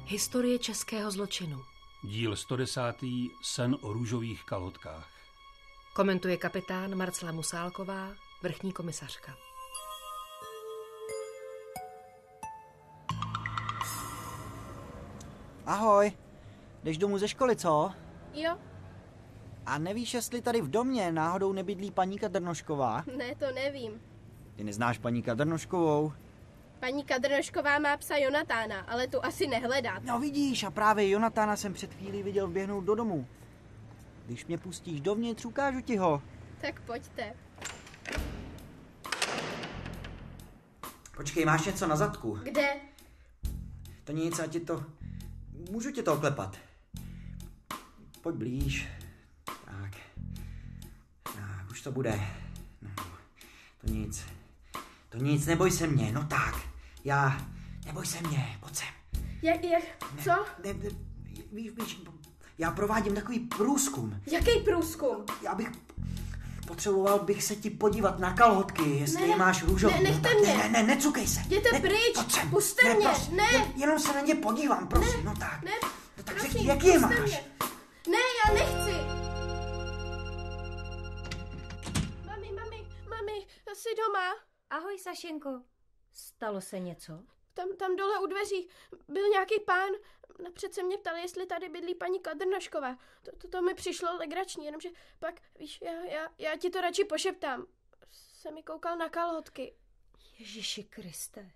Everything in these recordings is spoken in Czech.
Historie českého zločinu. Díl 110. Sen o růžových kalhotkách. Komentuje kapitán Marcela Musálková, vrchní komisařka. Ahoj, jdeš domů ze školy, co? Jo. A nevíš, jestli tady v domě náhodou nebydlí paní Kadrnošková? Ne, to nevím. Ty neznáš paní Kadrnoškovou? Paní Kadrnošková má psa Jonatána, ale tu asi nehledáte. No vidíš, a právě Jonatána jsem před chvílí viděl vběhnout do domu. Když mě pustíš dovnitř, ukážu ti ho. Tak pojďte. Počkej, máš něco na zadku? Kde? To nic, ať ti to... Můžu ti to oklepat. Pojď blíž. Tak, už to bude. No, to nic, neboj se mě, no tak. Neboj se mě, pojď sem. Co? Víš, já provádím takový průzkum. Jaký průzkum? Potřeboval bych se ti podívat na kalhotky, jestli je máš růžový. Nechte mě. Ne, necukej se. Jděte pryč, puste mě, ne. Jenom se na ně podívám, prosím, no tak. Ne, no tak prosím, řekni, jak je máš. Mě. Ne, já nechci. Mami, jsi doma? Ahoj, Sašenko. Stalo se něco? Tam dole u dveří byl nějaký pán. Napřed se mě ptali, jestli tady bydlí paní Kadrnošková. To mi přišlo legrační, jenomže pak, víš, já ti to radši pošeptám. Jsem mi koukal na kalhotky. Ježiši Kriste.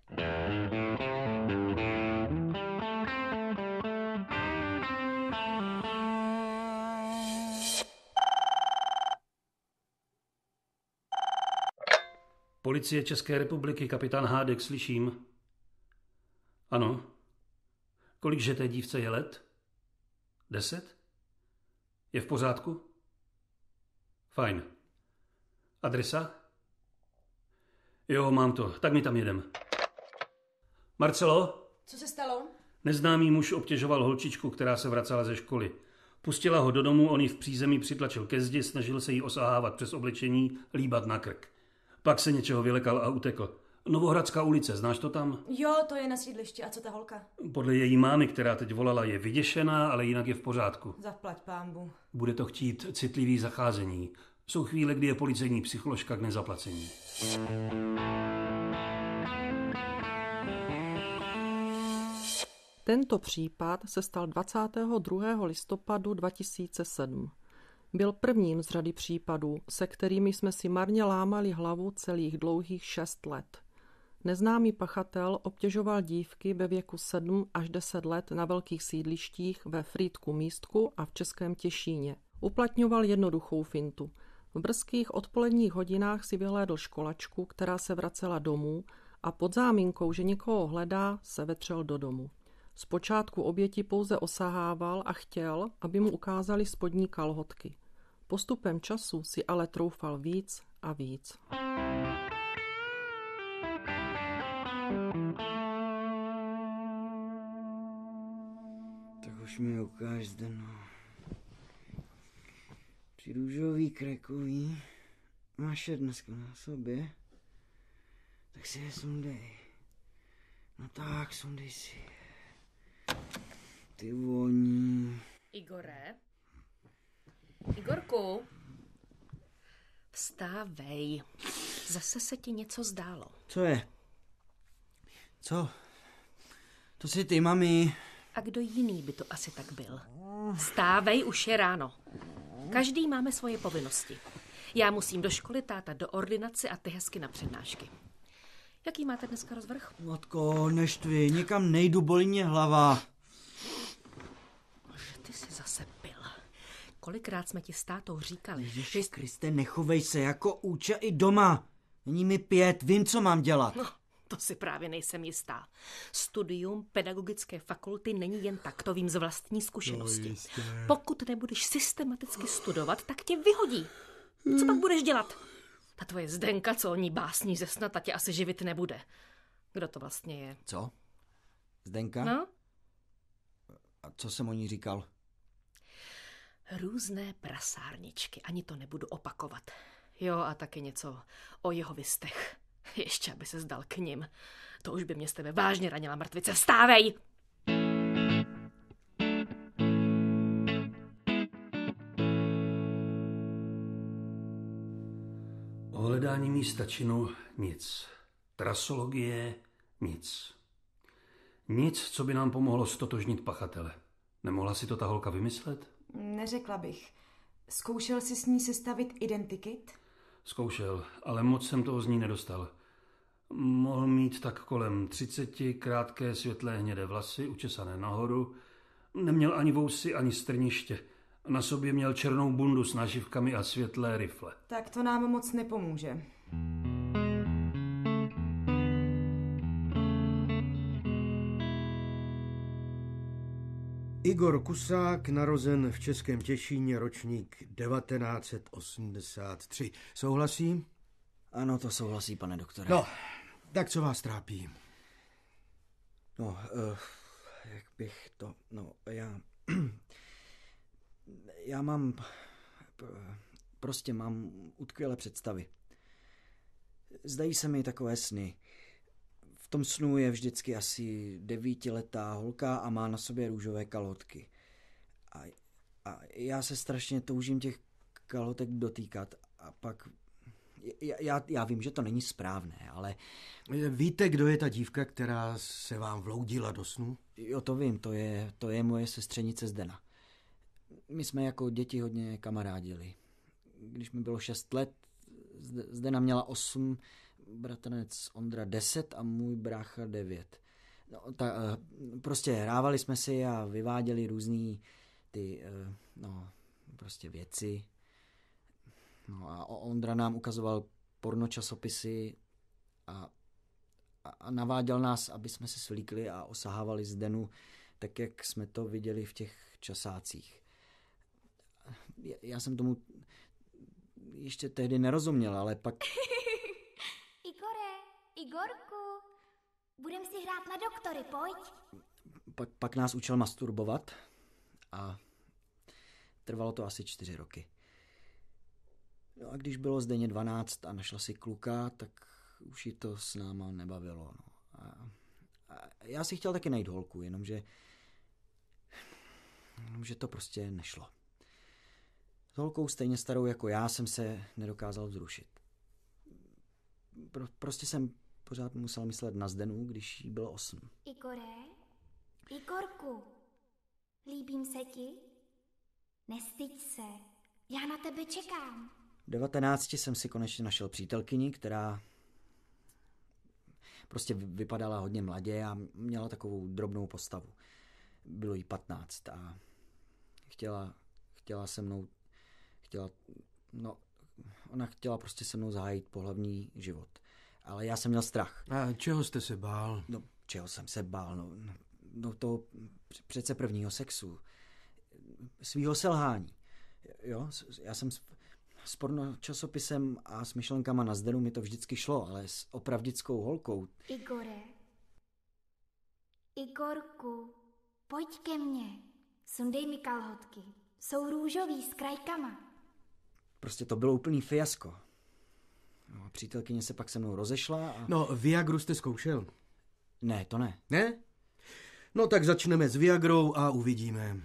Policie České republiky, kapitán Hádek, slyším. Ano. Kolikže té dívce je let? 10? Je v pořádku? Fajn. Adresa? Jo, mám to. Tak mi tam jedem. Marcelo? Co se stalo? Neznámý muž obtěžoval holčičku, která se vracela ze školy. Pustila ho do domu, on ji v přízemí přitlačil ke zdi, snažil se jí osahávat přes oblečení, líbat na krk. Pak se něčeho vylekal a utekl. Novohradská ulice, znáš to tam? Jo, to je na sídlišti. A co ta holka? Podle její mámy, která teď volala, je vyděšená, ale jinak je v pořádku. Zaplať pánbu. Bude to chtít citlivý zacházení. Jsou chvíle, kdy je policejní psycholožka k nezaplacení. Tento případ se stal 22. listopadu 2007. Byl prvním z řady případů, se kterými jsme si marně lámali hlavu celých dlouhých 6 let. Neznámý pachatel obtěžoval dívky ve věku 7 až 10 let na velkých sídlištích ve Frýdku Místku a v Českém Těšíně. Uplatňoval jednoduchou fintu. V brzkých odpoledních hodinách si vyhlédl školačku, která se vracela domů, a pod záminkou, že někoho hledá, se vetřel do domu. Zpočátku oběti pouze osahával a chtěl, aby mu ukázali spodní kalhotky. Postupem času si ale troufal víc a víc. Tak už mi ukáž zde, no. Ty růžový krekový máš je dneska na sobě, tak si je sundej. No tak, sundej si. Ty voní. Igorku, vstávej. Zase se ti něco zdálo. Co je? Co? To jsi ty, mami. A kdo jiný by to asi tak byl? Vstávej, už je ráno. Každý máme svoje povinnosti. Já musím do školy, táta do ordinace a ty hezky na přednášky. Jaký máte dneska rozvrh? Matko, neštvi, nikam nejdu, bolí mě hlava. Ty jsi zase pil. Kolikrát jsme ti s tátou říkali, Ježiši Kriste, nechovej se jako úča i doma. Není mi 5, vím, co mám dělat. No, to si právě nejsem jistá. Studium pedagogické fakulty není jen tak, to vím z vlastní zkušenosti. Pokud nebudeš systematicky studovat, tak tě vyhodí. Co pak budeš dělat? Ta tvoje Zdenka, co o ní básní ze sna, ta tě asi živit nebude. Kdo to vlastně je? Co? Zdenka? No? A co jsem o ní říkal? Různé prasárničky, ani to nebudu opakovat. Jo, a taky něco o jehovistech. Ještě, aby se zdal k nim. To už by mě z tebe vážně ranila mrtvice. Vstávej! hledání místa činu nic. Trasologie nic. Nic, co by nám pomohlo stotožnit pachatele. Nemohla si to ta holka vymyslet? Neřekla bych. Zkoušel jsi s ní sestavit identikit? Zkoušel, ale moc jsem toho z ní nedostal. Mohl mít tak kolem 30, krátké světlé hnědé vlasy, učesané nahoru. Neměl ani vousy, ani strniště. Na sobě měl černou bundu s nášivkami a světlé rifle. Tak to nám moc nepomůže. Igor Kusák, narozen v Českém Těšíně, ročník 1983. Souhlasí? Ano, to souhlasí, pane doktore. No, tak co vás trápí? No, jak bych to... No, já mám... Prostě mám utkvělé představy. Zdají se mi takové sny. V tom snu je vždycky asi 9letá holka a má na sobě růžové kalhotky. A já se strašně toužím těch kalhotek dotýkat a pak... Já vím, že to není správné, ale... Víte, kdo je ta dívka, která se vám vloudila do snu? Jo, to vím, to je moje sestřenice Zdena. My jsme jako děti hodně kamarádili. Když mi bylo 6 let, Zdena měla 8, bratranec Ondra 10 a můj brácha 9. No, prostě hrávali jsme si a vyváděli různý ty, prostě věci. No a Ondra nám ukazoval pornočasopisy a naváděl nás, aby jsme se svlíkli a osahávali Zdenu, tak jak jsme to viděli v těch časácích. Já jsem tomu ještě tehdy nerozuměl, ale pak... Igorku, budem si hrát na doktory, pojď. Pak nás učil masturbovat a trvalo to asi 4 roky. No a když bylo Zdeně 12 a našla si kluka, tak už ji to s náma nebavilo. No. A já si chtěl taky najít holku, jenomže to prostě nešlo. S holkou stejně starou jako já jsem se nedokázal vzrušit. Prostě jsem pořád musel myslet na Zdenu, když jí bylo 8. Igorku, líbím se ti? Nestyď se, já na tebe čekám. V 19 jsem si konečně našel přítelkyni, která prostě vypadala hodně mladě a měla takovou drobnou postavu. Bylo jí 15 a chtěla se mnou, ona chtěla prostě se mnou zahájit pohlavní život. Ale já jsem měl strach. A čeho jste se bál? No, čeho jsem se bál? No toho přece prvního sexu. Svýho selhání. Jo, já jsem s pornočasopisem a s myšlenkama na Zdenu mi to vždycky šlo, ale s opravdickou holkou... Igorku, pojď ke mně. Sundej mi kalhotky. Jsou růžový s krajkama. Prostě to bylo úplný fiasko. No, přítelkyně se pak se mnou rozešla a... No, Viagru jste zkoušel? Ne, to ne. Ne? No tak začneme s Viagrou a uvidíme.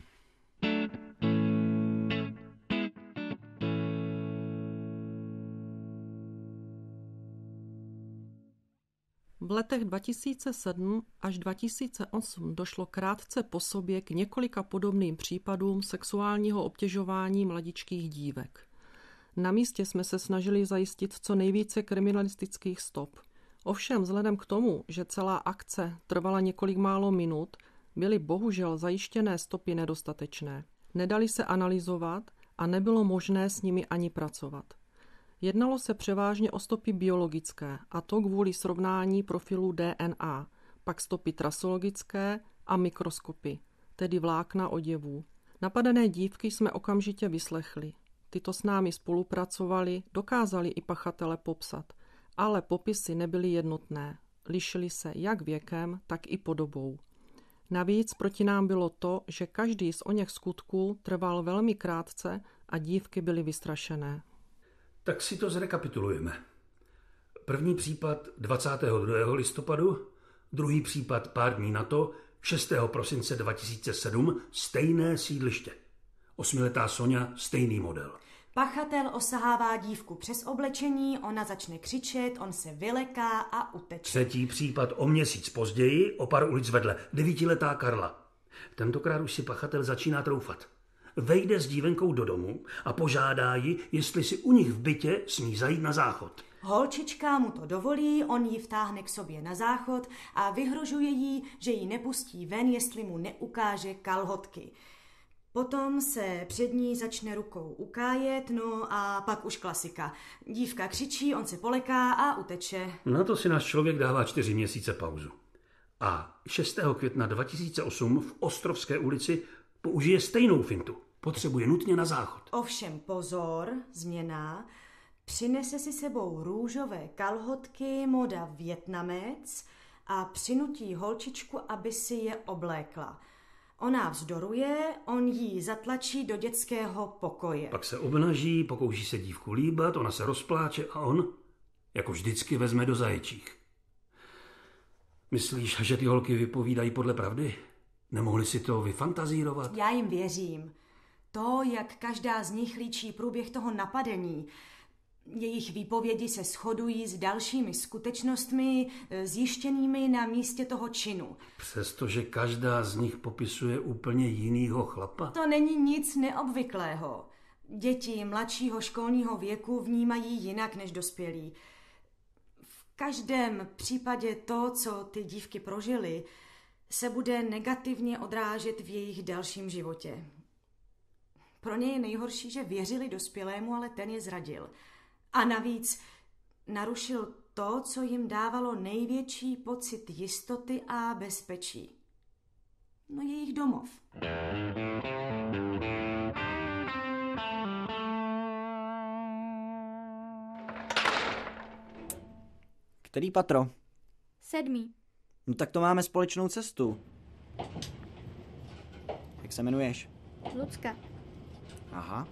V letech 2007 až 2008 došlo krátce po sobě k několika podobným případům sexuálního obtěžování mladičkých dívek. Na místě jsme se snažili zajistit co nejvíce kriminalistických stop. Ovšem vzhledem k tomu, že celá akce trvala několik málo minut, byly bohužel zajištěné stopy nedostatečné. Nedali se analyzovat a nebylo možné s nimi ani pracovat. Jednalo se převážně o stopy biologické, a to kvůli srovnání profilů DNA, pak stopy trasologické a mikroskopy, tedy vlákna oděvů. Napadené dívky jsme okamžitě vyslechli. Tyto s námi spolupracovali, dokázali i pachatele popsat, ale popisy nebyly jednotné. Lišily se jak věkem, tak i podobou. Navíc proti nám bylo to, že každý z oněch skutků trval velmi krátce a dívky byly vystrašené. Tak si to zrekapitulujeme. První případ 22. listopadu, druhý případ pár dní na to, 6. prosince 2007, stejné sídliště. 8letá Soňa, stejný model. Pachatel osahává dívku přes oblečení, ona začne křičet, on se vyleká a uteče. Třetí případ o měsíc později, o pár ulic vedle, 9letá Karla. Tentokrát už si pachatel začíná troufat. Vejde s dívenkou do domu a požádá ji, jestli si u nich v bytě smí zajít na záchod. Holčička mu to dovolí, on ji vtáhne k sobě na záchod a vyhrožuje jí, že ji nepustí ven, jestli mu neukáže kalhotky. Potom se před ní začne rukou ukájet, no a pak už klasika. Dívka křičí, on se poleká a uteče. Na to si náš člověk dává 4 měsíce pauzu. A 6. května 2008 v Ostrovské ulici použije stejnou fintu. Potřebuje nutně na záchod. Ovšem pozor, změna. Přinese si sebou růžové kalhotky, moda Vietnamec a přinutí holčičku, aby si je oblékla. Ona vzdoruje, on jí zatlačí do dětského pokoje. Pak se obnaží, pokouší se dívku líbat, ona se rozpláče a on, jako vždycky, vezme do zaječích. Myslíš, že ty holky vypovídají podle pravdy? Nemohli si to vyfantazírovat? Já jim věřím. To, jak každá z nich líčí průběh toho napadení, jejich výpovědi se shodují s dalšími skutečnostmi zjištěnými na místě toho činu. Přestože každá z nich popisuje úplně jinýho chlapa? To není nic neobvyklého. Děti mladšího školního věku vnímají jinak než dospělí. V každém případě to, co ty dívky prožily, se bude negativně odrážet v jejich dalším životě. Pro ně je nejhorší, že věřili dospělému, ale ten je zradil. A navíc narušil to, co jim dávalo největší pocit jistoty a bezpečí. No, jejich domov. Který patro? 7. No tak to máme společnou cestu. Jak se jmenuješ? Lucka. Aha.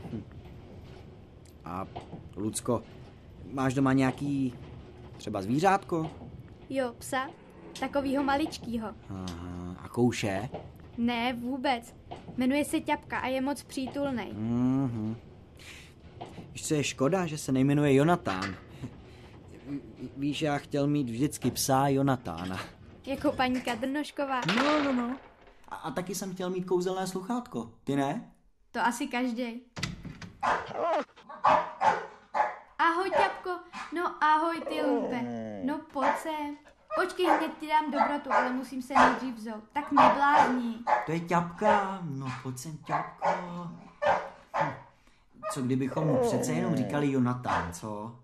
A Lucko, máš doma nějaký třeba zvířátko? Jo, psa. Takovýho maličkýho. Aha. A kouše? Ne, vůbec. Jmenuje se Ťapka a je moc přítulnej. Mhm. Víš, co je škoda, že se nejmenuje Jonatán. Víš, já chtěl mít vždycky psa Jonatána. Jako paní Kadrnošková. No. A taky jsem chtěl mít kouzelné sluchátko. Ty ne? To asi každej. Ahoj, Ťapko. No ahoj, ty lumpe. No pojď sem. Počkej, hned ti dám dobrotu, ale musím se nejdřív vzout. Tak neblázni. To je Ťapka. No pojď sem, Ťapko. Co kdybychom mu přece jenom říkali Jonatán, co?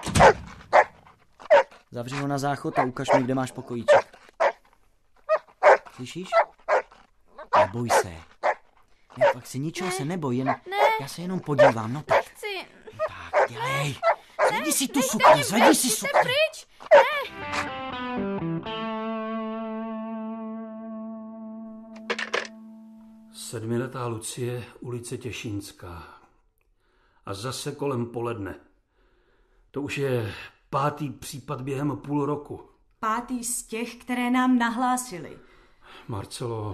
Zavři ho na záchod a ukaž mi, kde máš pokojíček. Slyšíš? Neboj se. Ne, pak si ničeho se neboj, jen... Ne. Já se jenom podívám, no tak. Nechci. Tak, dělej. Zvedni si tu sukni, zvedni si sukni. Pryč. Ne. Sedmiletá Lucie, ulice Těšínská. A zase kolem poledne. To už je 5. případ během půl roku. 5. z těch, které nám nahlásili. Marcelo,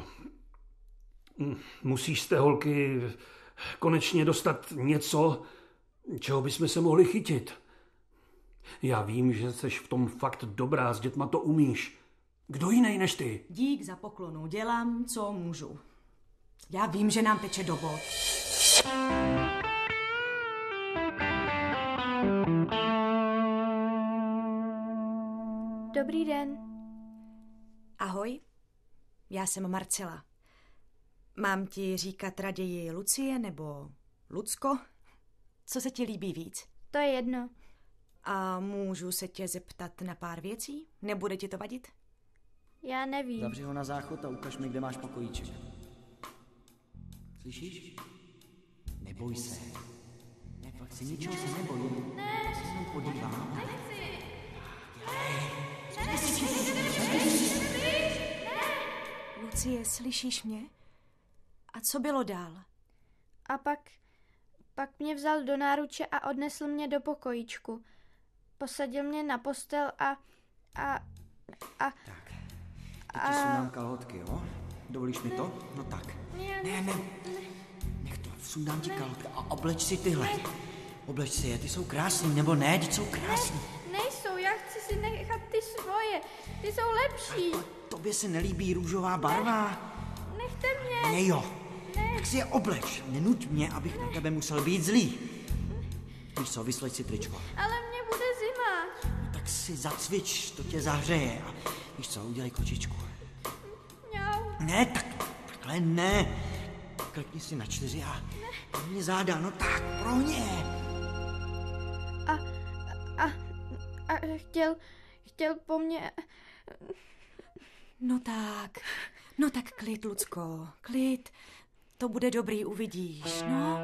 musíš z té holky konečně dostat něco, čeho bychom se mohli chytit. Já vím, že jsi v tom fakt dobrá, s dětma to umíš. Kdo jiný než ty? Dík za poklonu, dělám, co můžu. Já vím, že nám teče do bod. Dobrý den. Ahoj, já jsem Marcela. Mám ti říkat raději Lucie nebo Lucko? Co se ti líbí víc? To je jedno. A můžu se tě zeptat na pár věcí? Nebude ti to vadit? Já nevím. Zavři ho na záchod a ukaž mi, kde máš pokojíček. Slyšíš? Neboj se. Ne, fakt si ničeho se neboj. Ne. Já se jenom podívám. Nechci. Lucie, slyšíš mě? A co bylo dál? A pak mě vzal do náruče a odnesl mě do pokojíčku. Posadil mě na postel a Tak, teď ti sundám kalhotky, jo? Dovolíš mi to? No tak. Ne. Nech to, sundám ti kalhotky a obleč si tyhle. Obleč si je, ty jsou krásný, nebo ne, ty jsou krásný. Nejsou, já chci si nechat ty svoje, ty jsou lepší. Tobě se nelíbí růžová barva? Nechte mě. Ne jo, tak si je obleč, nenuť mě, abych na tebe musel být zlý. Víš co, vysleď si tričko. Ale mně bude zima. No, tak si zacvič, to tě zahřeje a víš co, udělej kočičku. Ne, takhle ne. Klikni si na 4 a mě záda, no tak, prohně. A chtěl po mně... No tak klid, Lucko, klid. To bude dobrý, uvidíš, no.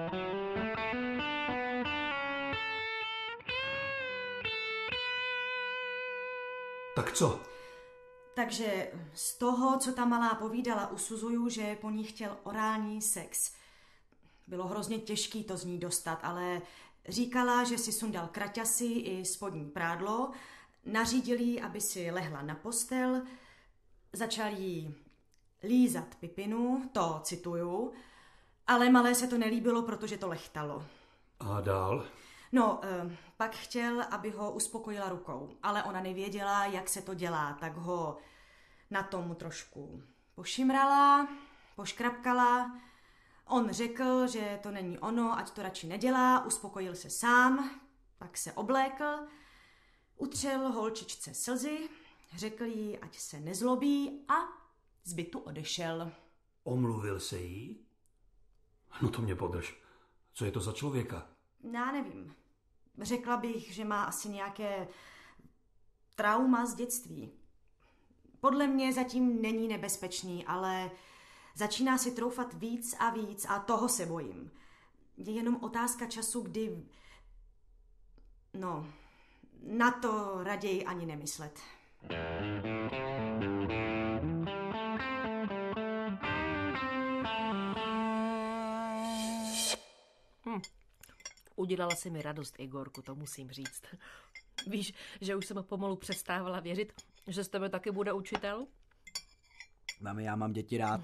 Tak co? Takže z toho, co ta malá povídala, usuzuju, že po ní chtěl orální sex. Bylo hrozně těžký to z ní dostat, ale říkala, že si sundal kraťasy i spodní prádlo, nařídil jí, aby si lehla na postel, začal jí lízat pipinu, to cituju, ale malé se to nelíbilo, protože to lechtalo. A dál? No, pak chtěl, aby ho uspokojila rukou, ale ona nevěděla, jak se to dělá, tak ho na tomu trošku pošimrala, poškrapkala. On řekl, že to není ono, ať to radši nedělá, uspokojil se sám, pak se oblékl, utřel holčičce slzy, řekl jí, ať se nezlobí a z bytu odešel. Omluvil se jí? No to mě podrž. Co je to za člověka? Já nevím. Řekla bych, že má asi nějaké trauma z dětství. Podle mě zatím není nebezpečný, ale začíná si troufat víc a toho se bojím. Je jenom otázka času, kdy... No, na to raději ani nemyslet. Udělala si mi radost, Igorku, to musím říct. Víš, že už jsem pomalu přestávala věřit, že z tebe taky bude učitel? Mami, já mám děti rád.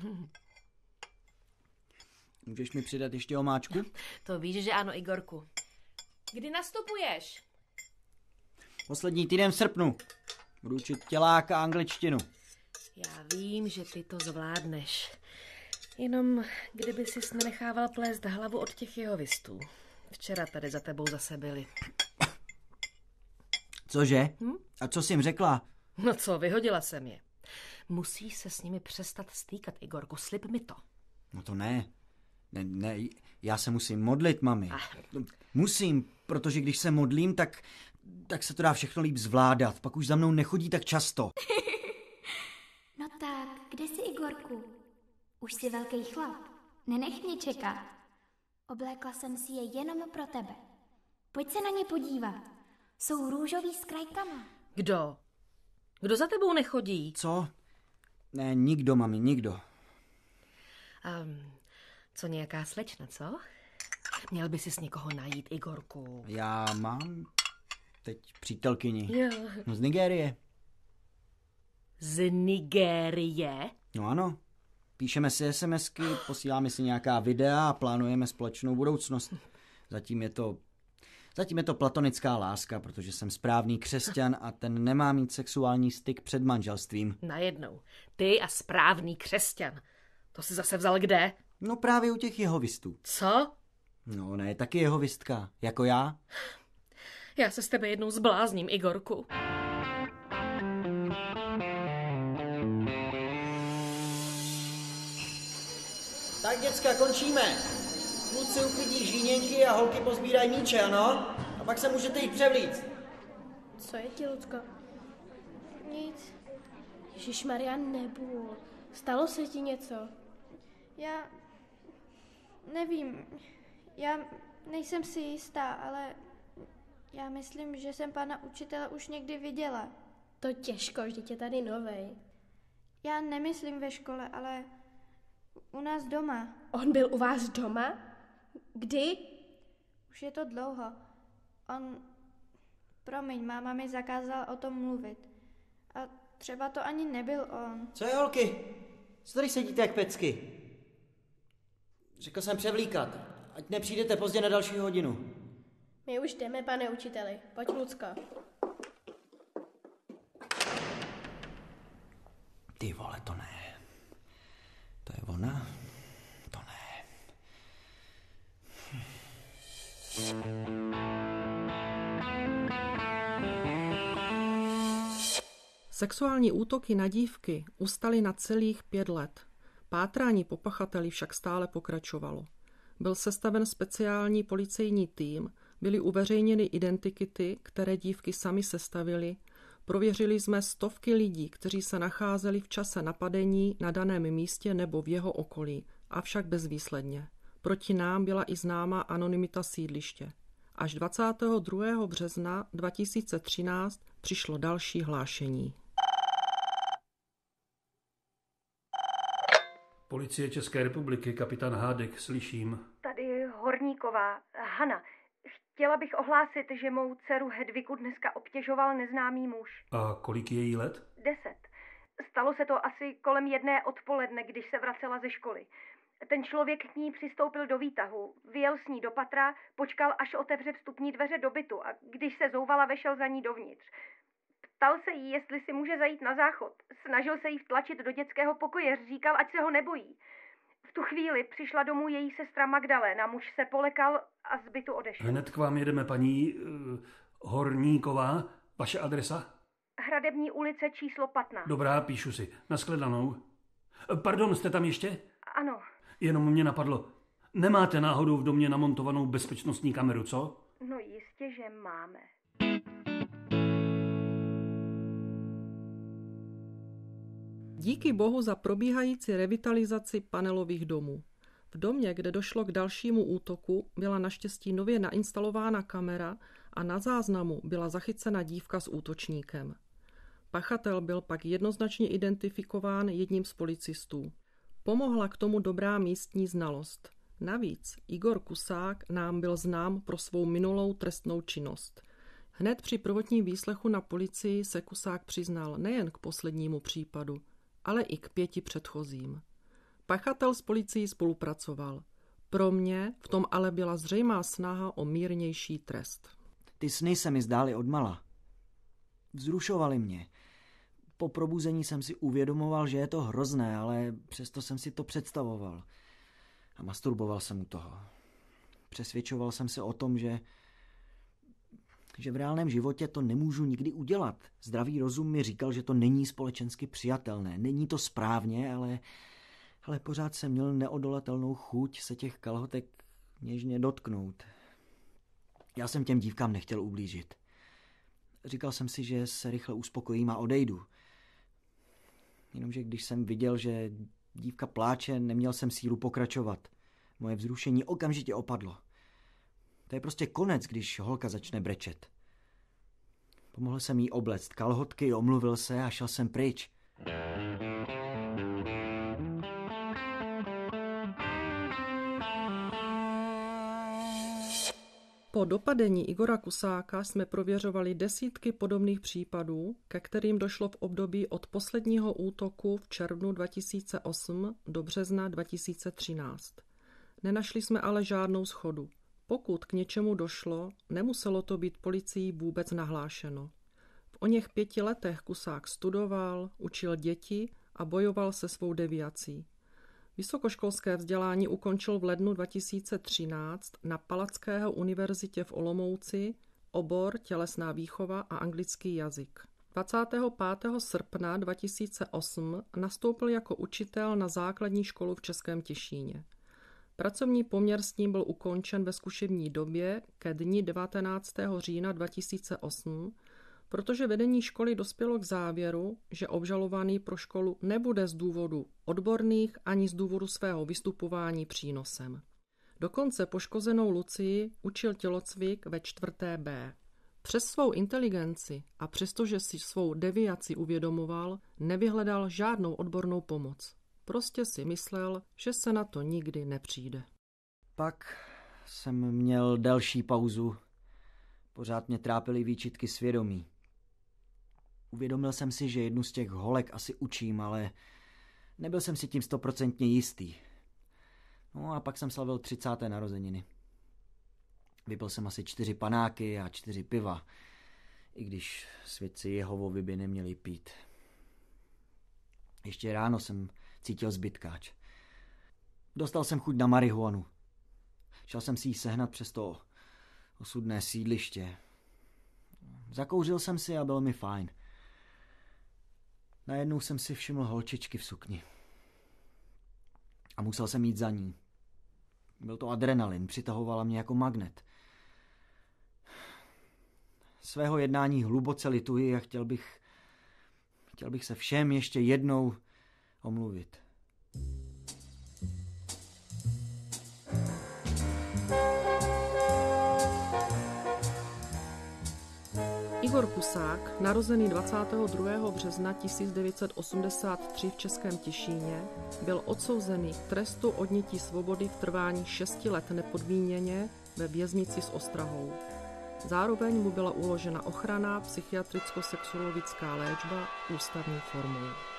Můžeš mi přidat ještě omáčku? To víš, že ano, Igorku. Kdy nastupuješ? Poslední týden v srpnu. Budu učit těláka a angličtinu. Já vím, že ty to zvládneš. Jenom kdyby sis nenechával plést hlavu od těch jehovistů. Včera tady za tebou zase byli. Cože? A co jsi jim řekla? No co, vyhodila jsem je. Musíš se s nimi přestat stýkat, Igorku, slib mi to. No to ne. Ne, já se musím modlit, mami. Musím, protože když se modlím, tak se to dá všechno líp zvládat. Pak už za mnou nechodí tak často. No tak, kde jsi, Igorku? Už jsi velký chlap. Nenech mě čekat. Oblékla jsem si je jenom pro tebe. Pojď se na ně podívat. Jsou růžový s krajkama. Kdo? Kdo za tebou nechodí? Co? Ne, nikdo, mami, nikdo. Co nějaká slečna, co? Měl by sis někoho najít, Igorku. Já mám teď přítelkyni. Jo. No z Nigérie. Z Nigérie? No ano. Píšeme si SMSky, posíláme si nějaká videa a plánujeme společnou budoucnost. Zatím je to platonická láska, protože jsem správný křesťan a ten nemá mít sexuální styk před manželstvím. Najednou. Ty a správný křesťan. To jsi zase vzal kde? No právě u těch jehovistů. Co? No ona je taky jehovistka, jako já. Já se s tebe jednou zblázním, Igorku. Tak děcka, končíme. Kluci uklidí žíněnky a holky pozbírají míče, ano? A pak se můžete jít převlíct. Co je ti, Lucko? Nic. Ježišmarja, nebůj. Stalo se ti něco? Já nevím. Já nejsem si jistá, ale já myslím, že jsem pana učitele už někdy viděla. To těžko, vždyť je tady novej. Já nemyslím ve škole, ale u nás doma. On byl u vás doma? Kdy? Už je to dlouho. Promiň, máma mi zakázala o tom mluvit. A třeba to ani nebyl on. Co je, holky? Co tady sedíte jak pecky? Řekl jsem převlíkat. ať nepřijdete pozdě na další hodinu. My už jdeme, pane učiteli. Pojď, Lucko. Ty vole, to ne. To je ona? To ne. Sexuální útoky na dívky ustaly na celých 5 let. Pátrání po pachateli však stále pokračovalo. Byl sestaven speciální policejní tým, byly uveřejněny identikity, které dívky sami sestavily, prověřili jsme stovky lidí, kteří se nacházeli v čase napadení na daném místě nebo v jeho okolí, avšak bezvýsledně. Proti nám byla i známá anonymita sídliště. Až 22. března 2013 přišlo další hlášení. Policie České republiky, kapitán Hádek, slyším. Tady Horníková, Hana. Chtěla bych ohlásit, že mou dceru Hedviku dneska obtěžoval neznámý muž. A kolik je jí let? 10. Stalo se to asi kolem 1 odpoledne, když se vracela ze školy. Ten člověk k ní přistoupil do výtahu, vyjel s ní do patra, počkal, až otevře vstupní dveře do bytu a když se zouvala, vešel za ní dovnitř. Ptal se jí, jestli si může zajít na záchod. Snažil se jí vtlačit do dětského pokoje, říkal, ať se ho nebojí. V tu chvíli přišla domů její sestra Magdaléna, muž se polekal a z bytu odešel. Hned k vám jedeme, paní Horníková. Vaše adresa? Hradební ulice číslo 15. Dobrá, píšu si. Nashledanou. Pardon, jste tam ještě? Ano. Jenom mě napadlo. Nemáte náhodou v domě namontovanou bezpečnostní kameru, co? No jistě, že máme. Díky bohu za probíhající revitalizaci panelových domů. V domě, kde došlo k dalšímu útoku, byla naštěstí nově nainstalována kamera a na záznamu byla zachycena dívka s útočníkem. Pachatel byl pak jednoznačně identifikován jedním z policistů. Pomohla k tomu dobrá místní znalost. Navíc Igor Kusák nám byl znám pro svou minulou trestnou činnost. Hned při prvotním výslechu na policii se Kusák přiznal nejen k poslednímu případu, ale i k 5 předchozím. Pachatel s policií spolupracoval. Pro mě v tom ale byla zřejmá snaha o mírnější trest. Ty sny se mi zdály odmala. Vzrušovaly mě. Po probuzení jsem si uvědomoval, že je to hrozné, ale přesto jsem si to představoval. A masturboval jsem u toho. Přesvědčoval jsem se o tom, že v reálném životě to nemůžu nikdy udělat. Zdravý rozum mi říkal, že to není společensky přijatelné. Není to správně, ale pořád jsem měl neodolatelnou chuť se těch kalhotek něžně dotknout. Já jsem těm dívkám nechtěl ublížit. Říkal jsem si, že se rychle uspokojím a odejdu. Jenomže když jsem viděl, že dívka pláče, neměl jsem sílu pokračovat. Moje vzrušení okamžitě opadlo. To je prostě konec, když holka začne brečet. Pomohl jsem jí obléct kalhotky, omluvil se a šel jsem pryč. Po dopadení Igora Kusáka jsme prověřovali desítky podobných případů, ke kterým došlo v období od posledního útoku v červnu 2008 do března 2013. Nenašli jsme ale žádnou shodu. Pokud k něčemu došlo, nemuselo to být policií vůbec nahlášeno. V oněch 5 letech Kusák studoval, učil děti a bojoval se svou deviací. Vysokoškolské vzdělání ukončil v lednu 2013 na Palackého univerzitě v Olomouci, obor tělesná výchova a anglický jazyk. 25. srpna 2008 nastoupil jako učitel na základní školu v Českém Těšíně. Pracovní poměr s ním byl ukončen ve zkušební době ke dni 19. října 2008, protože vedení školy dospělo k závěru, že obžalovaný pro školu nebude z důvodu odborných ani z důvodu svého vystupování přínosem. Dokonce poškozenou Lucii učil tělocvik ve 4. B. Přes svou inteligenci a přestože si svou deviaci uvědomoval, nevyhledal žádnou odbornou pomoc. Prostě si myslel, že se na to nikdy nepřijde. Pak jsem měl delší pauzu. Pořád mě trápily výčitky svědomí. Uvědomil jsem si, že jednu z těch holek asi učím, ale nebyl jsem si tím 100% jistý. No a pak jsem slavil 30. narozeniny. Vypil jsem asi 4 panáky a 4 piva, i když svědci Jehovovi by neměli pít. Ještě ráno jsem cítil zbytkáč. Dostal jsem chuť na marihuanu. Šel jsem si ji sehnat přes to osudné sídliště. Zakouřil jsem si a bylo mi fajn. Najednou jsem si všiml holčičky v sukni. A musel jsem jít za ní. Byl to adrenalin, přitahovala mě jako magnet. Svého jednání hluboce lituji a chtěl bych se všem ještě jednou omluvit. Igor Husák, narozený 22. března 1983 v Českém Těšíně, byl odsouzený k trestu odnětí svobody v trvání 6 let nepodmíněně ve věznici s ostrahou. Zároveň mu byla uložena ochrana psychiatricko-sexuologická léčba ústavní formou.